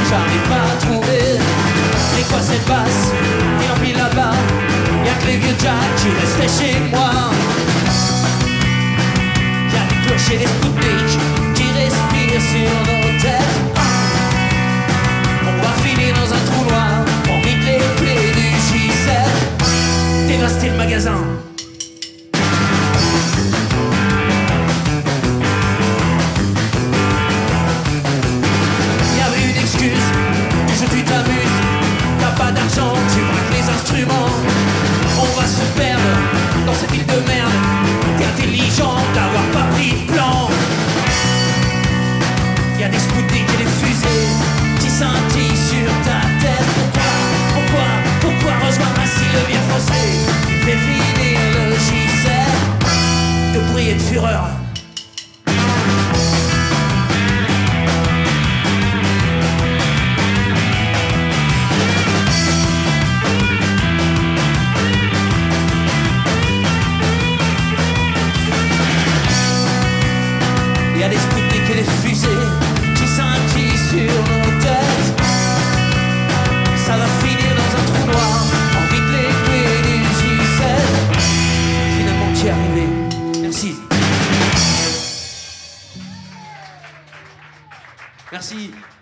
j'arrive pas à trouver. C'est quoi cette basse qui empile là-bas? Y'a que les vieux jacks qui restaient chez moi. Y'a des cloches et des Spoutniks qui respirent sur nos têtes. On va finir dans un trou noir, on vide les clés du J7. Dévaster le magasin. Tu t'amuses, t'as pas d'argent, tu braques les instruments. On va se perdre dans cette île de merde. T'es intelligent d'avoir pas pris de plan. Y'a des Spoutniks et des fusées qui scintillent sur ta tête. Pourquoi rejoindre ainsi le bien foncé? Fais finir le J7 de bruit et de fureur. Y'a des Spoutniks et des fusées qui scintillent sur nos têtes. Ça va finir dans un trou noir, on vide les clés du J7. Finalement t'y es arrivé, merci. Merci.